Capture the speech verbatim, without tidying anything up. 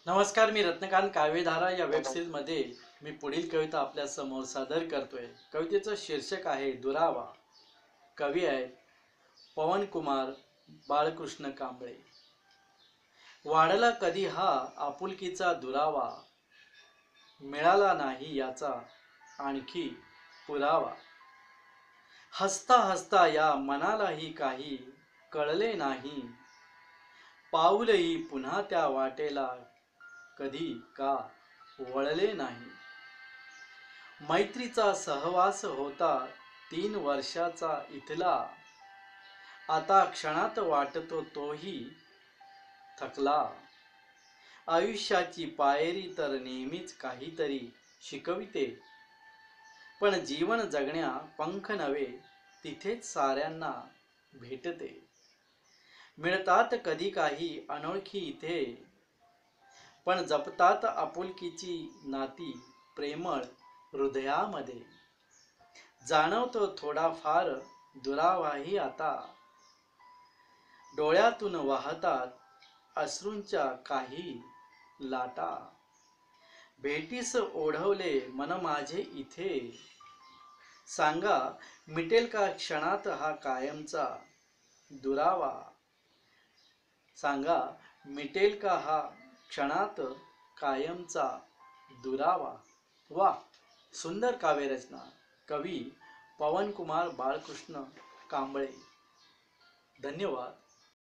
नमस्कार, मी रत्नकांत काव्यधारा या वेबसिरीजमध्ये मी पुढील कविता आपल्या समोर सादर करतोय। कवितेचं शीर्षक आहे दुरावा। कवी आहेत पवनकुमार बाळकृष्ण कांबळे। वाढला कधी हा आपुलकीचा दुरावा, मिळाला नाही याचा आणखी पुरावा। हसता हसता या मनालाही काही कळले नाही, पाऊलही पुन्हा त्या वाटेला कधी का वळले नाही। मैत्रीचा सहवास होता तीन वर्षाचा इथला, आता क्षणात वाटतो तोही थकला। आयुष्याची पायरी तर नेहमीच काहीतरी शिकविते, पण जीवन जगण्या पंख नवे तिथेच साऱ्यांना भेटते। मिळतात कधी काही अनोळखी इथे, पण जपतात आपुलकीची नाती प्रेमळ हृदयामध्ये। जाणवतो थोडाफार दुरावाही आता, डोळ्यातून वाहतात अश्रूंच्या काही लाटा। भेटीस ओढवले मन माझे इथे, सांगा मिटेल का क्षणात हा कायमचा दुरावा। सांगा मिटेल का हा क्षणात कायमचा दुरावा। वा, सुंदर काव्यरचना। कवी पवनकुमार बाळकृष्ण कांबळे। धन्यवाद।